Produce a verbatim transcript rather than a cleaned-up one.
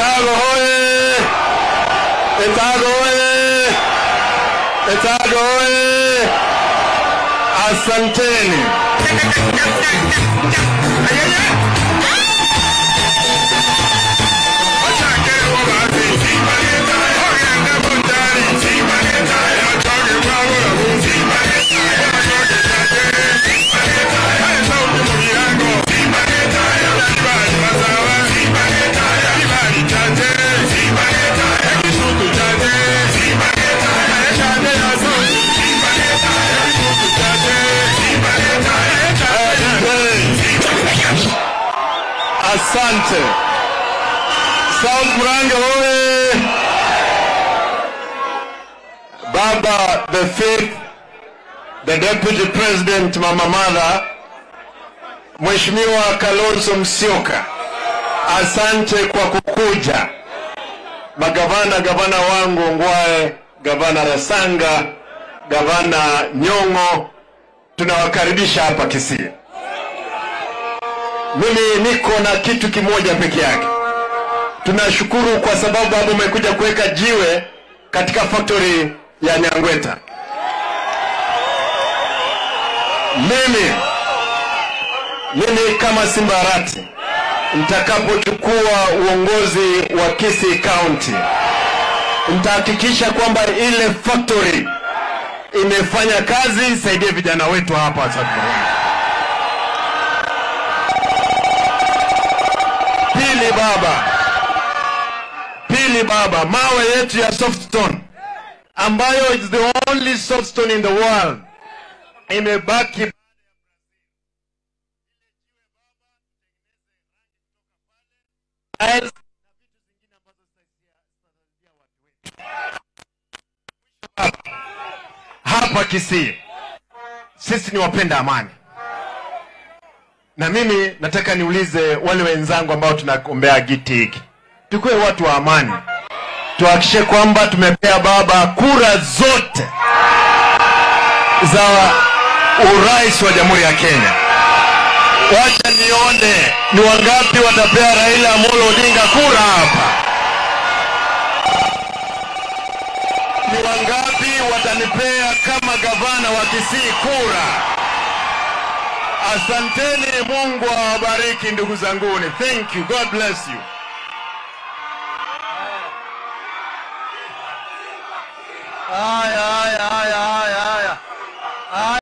Etago hoye! Etago hoye! Etago hoye! Asanteni. Asante. South Murang'a hoye! Baba the fifth, the Deputy President Mama Mother, Mheshimiwa Kalonzo Musyoka, asante kwa kukuja. Magavana, gavana wangu Ngwae, gavana Rasanga, gavana Nyong'o, tunawakaribisha hapa Kisii. Mimi niko na kitu kimoja peke yake. Tunashukuru kwa sababu hapo umekuja kuweka jiwe katika factory ya Nyangweta. Mimi mimi kama Simba Arati nitakapochukua uongozi wa Kisii County, nitahakikisha kwamba ile factory imefanya kazi, isaidie vijana wetu hapa sasa. Pili baba, pili baba, mawe yetu ya softstone ambayo is the only softstone in the world imebaki. Hapa Kisii sisi ni wapenda amani, na mimi nataka niulize wale wenzangu ambao tunakombea giti hiki, tukue watu wa amani, tuhakikishe kwamba tumepea baba kura zote za urais wa Jamhuri ya Kenya. Wacha nione ni wangapi watapea Raila Amolo Odinga kura hapa. Ni wangapi watanipea kama gavana wa Kisii kura? Asanteni, Mungu awabariki ndugu zanguni. Thank you. God bless you. Haya haya haya.